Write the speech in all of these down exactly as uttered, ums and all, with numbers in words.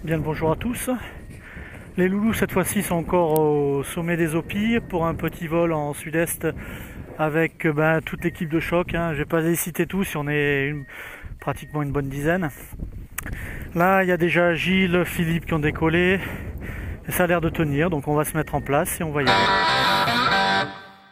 Bien le bonjour à tous. Les loulous cette fois-ci sont encore au sommet des Opilles pour un petit vol en sud-est avec ben, toute l'équipe de choc. Hein. Je ne vais pas les citer tous, on est une, pratiquement une bonne dizaine. Là il y a déjà Gilles, Philippe qui ont décollé et ça a l'air de tenir, donc on va se mettre en place et on va y aller.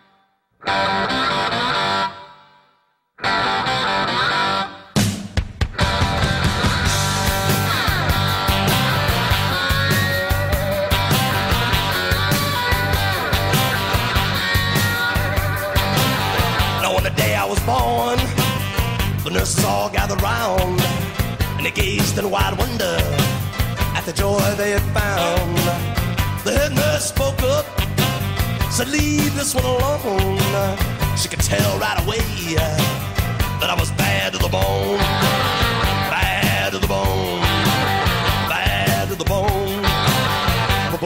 Born, the nurses all gathered round, and they gazed in wide wonder at the joy they had found. The head nurse spoke up, said, "Leave this one alone." She could tell right away that I was bad to the bone, bad to the bone, bad to the bone, bad,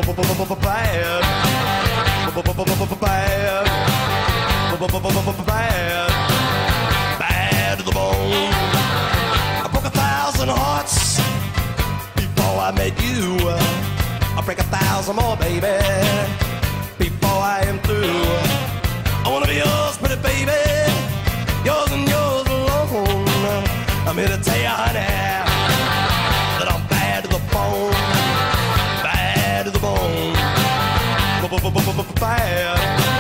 bad, bad. Bad to the bone. I broke a thousand hearts before I met you. I'll break a thousand more, baby, before I am through. I wanna be yours, pretty baby, yours and yours alone. I'm here to tell you, honey, that I'm bad to the bone, bad to the bone, bad, bad,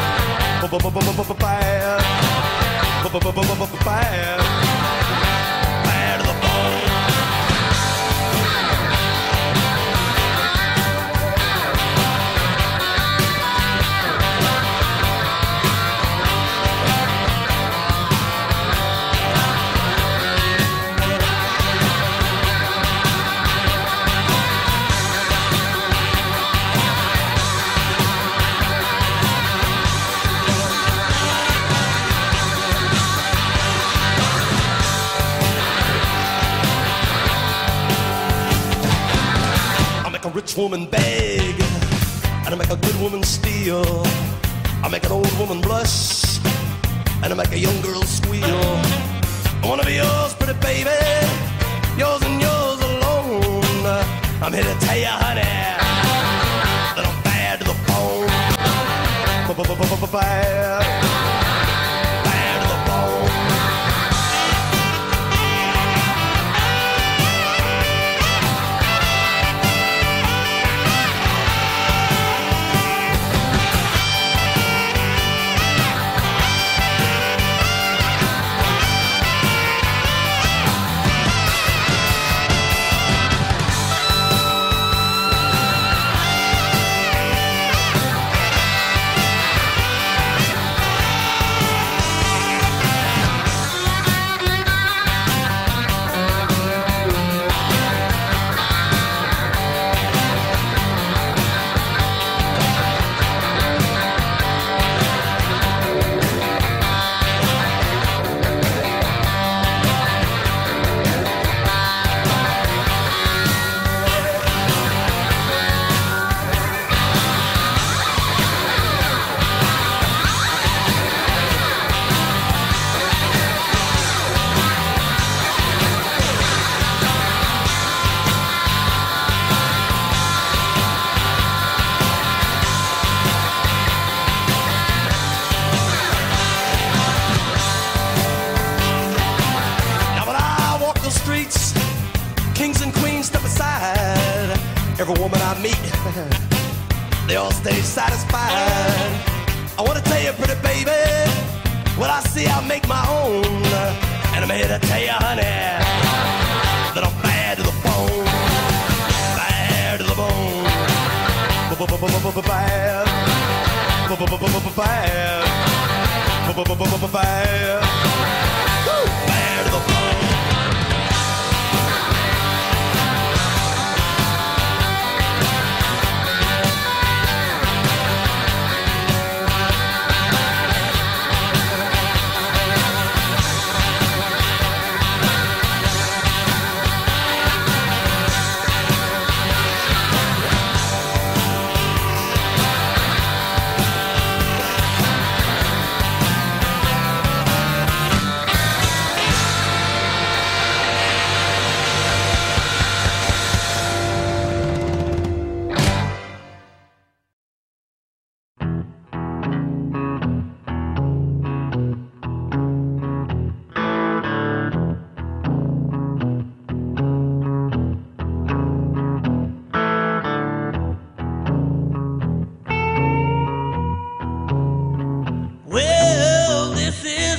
bad, bad to the bone. Rich woman beg, and I make a good woman steal. I make an old woman blush, and I make a young girl squeal. I wanna be yours, pretty baby, yours and yours alone. I'm here to tell you, honey, that I'm bad to the bone, bad, bad to the bone. Every woman I meet, they all stay satisfied. I wanna tell you, pretty baby, what I see I make my own. And I'm here to tell you, honey, that I'm bad to the bone, bad to the bone, bad, bad, bad, bad, bad to the bone.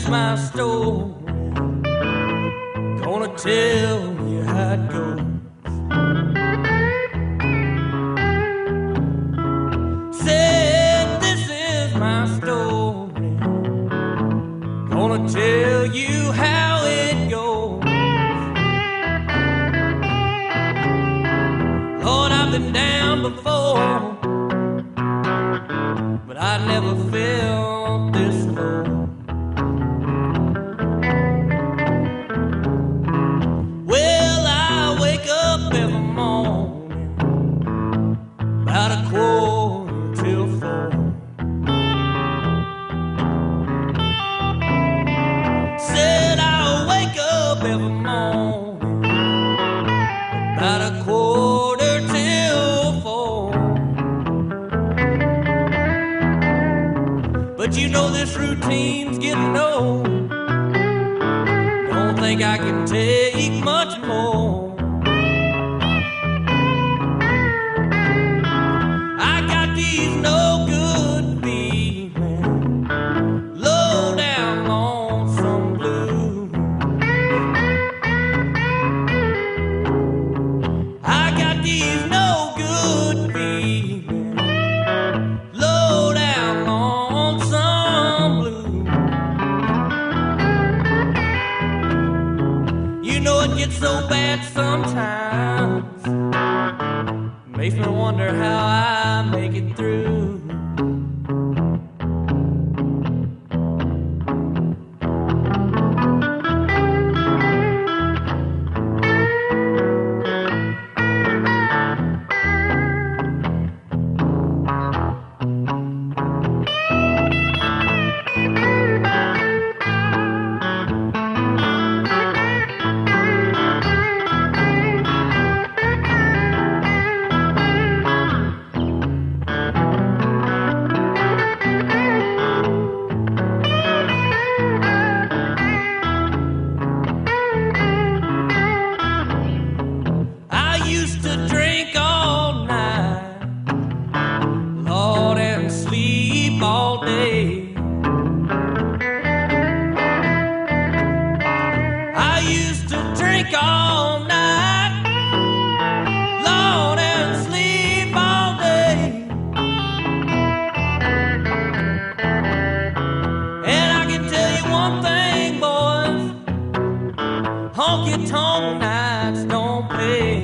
is my story. Gonna tell you how it goes. Said this is my story. Gonna tell you how it goes. Lord, I've been down before, but I never felt this low. Well, I wake up every morning about a quarter till four. Said I'll wake up every morning about a quarter till four. But you know this routine's getting old. Don't think I can take much more. I got these no good feelings, low down lonesome blue. I got these no good feelings, low down lonesome blue. You know it gets so bad sometimes, makes me wonder how I make it through. I used to drink all night, Lord, and sleep all day. I used to drink all night, Lord, and sleep all day. And I can tell you one thing, boys, honky-tonk nights don't pay.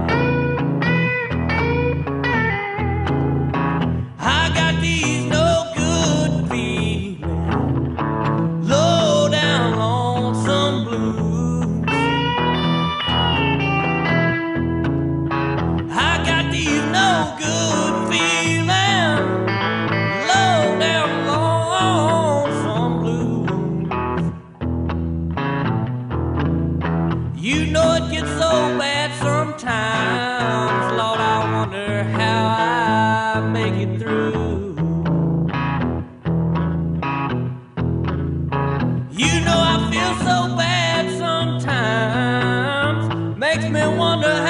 I got these no good feelings, low down lonesome blues. I got these no good feelings, low down lonesome blues. You know it gets so bad sometimes, Lord, I wonder how I make it through. You know I feel so bad sometimes, makes me wonder